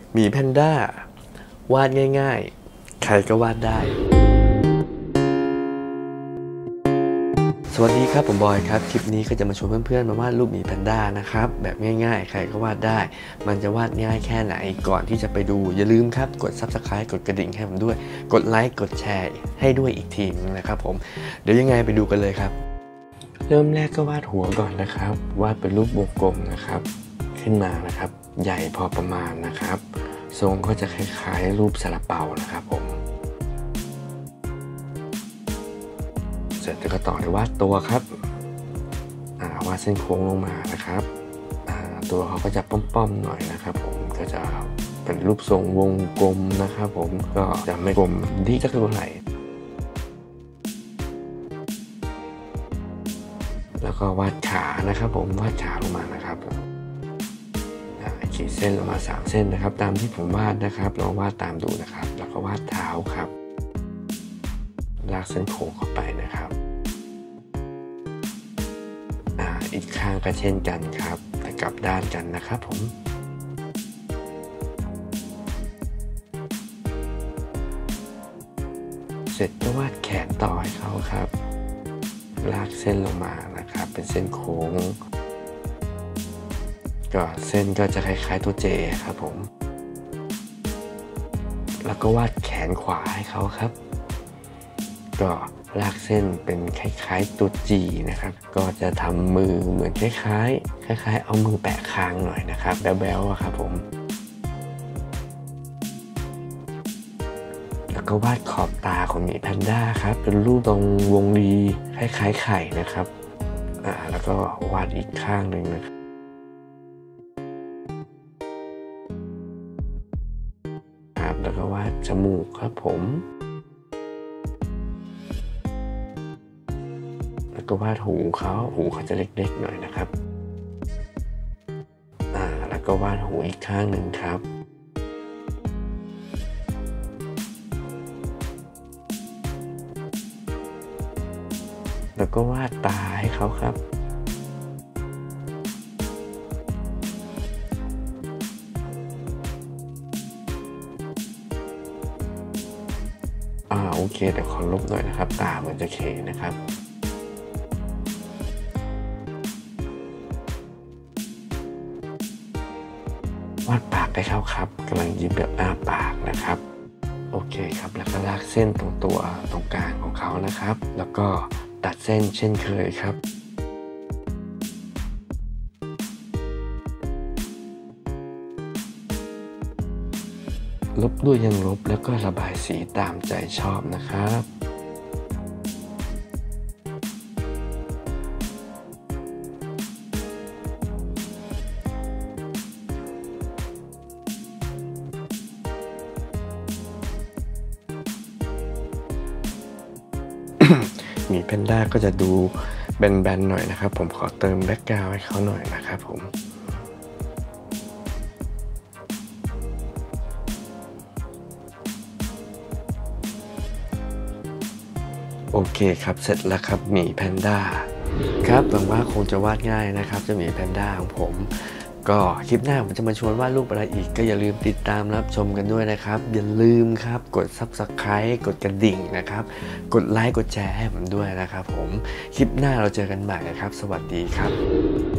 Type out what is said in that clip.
หมีแพนด้าวาดง่ายๆใครก็วาดได้สวัสดีครับผมบอยครับคลิปนี้ก็จะมาชวนเพื่อนๆมาวาดรูปหมีแพนด้านะครับแบบง่ายๆใครก็วาดได้มันจะวาดง่ายแค่ไหนก่อนที่จะไปดูอย่าลืมครับกด Subscribe กดกระดิ่งให้ผมด้วยกดไลค์กดแชร์ให้ด้วยอีกทีนึงนะครับผมเดี๋ยวยังไงไปดูกันเลยครับเริ่มแรกก็วาดหัวก่อนนะครับวาดเป็นรูปวงกลมนะครับขึ้นมานะครับใหญ่พอประมาณนะครับทรงก็จะคล้ายๆรูปซาลาเปานะครับผมเสร็จแล้วก็ต่อด้วยวาดตัวครับวาดเส้นโค้งลงมานะครับตัวเขาก็จะป้อมๆหน่อยนะครับผมก็จะเป็นรูปทรงวงกลมนะครับผมก็จะไม่กลมดีสักเท่าไหร่แล้วก็วาดขานะครับผมวาดขาลงมานะครับขีดเส้นลงมา3เส้นนะครับตามที่ผมวาดนะครับลองวาดตามดูนะครับแล้วก็วาดเท้าครับลากเส้นโค้งเข้าไปนะครับอีกข้างก็เช่นกันครับแต่กลับด้านกันนะครับผมเสร็จก็วาดแขนต่อให้เขาครับลากเส้นลงมานะครับเป็นเส้นโค้งก็เส้นก็จะคล้ายๆตัวเจครับผมแล้วก็วาดแขนขวาให้เขาครับก็ลากเส้นเป็นคล้ายๆตัวจีนะครับก็จะทำมือเหมือนคล้ายๆเอามือแปะคางหน่อยนะครับแบ๊วๆครับผมแล้วก็วาดขอบตาของหมีแพนด้าครับเป็นรูปตรงวงรีคล้ายๆไข่นะครับแล้วก็วาดอีกข้างหนึ่งนะครับแล้วก็วาดจมูกครับผมแล้วก็วาดหูเขาจะเล็กๆหน่อยนะครับแล้วก็วาดหูอีกข้างหนึ่งครับแล้วก็วาดตาให้เขาครับโอเคแต่ขอลบหน่อยนะครับตาเหมือนจะเขนะครับวาดปากให้เขาครับกำลังยิ้มแบบอ้าปากนะครับโอเคครับแล้วก็ลากเส้นตรงตัวตรงกลางของเขานะครับแล้วก็ตัดเส้นเช่นเคยครับลบด้วยยังลบแล้วก็ระบายสีตามใจชอบนะครับหมีแพนด้าก็จะดูแบนๆหน่อยนะครับผมขอเติมแบ็กกราวด์ให้เขาหน่อยนะครับผมโอเคครับเสร็จแล้วครับหมีแพนด้าครับหวังว่าคงจะวาดง่ายนะครับจะหมีแพนด้าของผมก็คลิปหน้าผมจะมาชวนวาดรูปอะไรอีกก็อย่าลืมติดตามรับชมกันด้วยนะครับอย่าลืมครับกด Subscribe กดกระดิ่งนะครับกดไลค์กดแชร์ให้ผมด้วยนะครับผมคลิปหน้าเราเจอกันใหม่นะครับสวัสดีครับ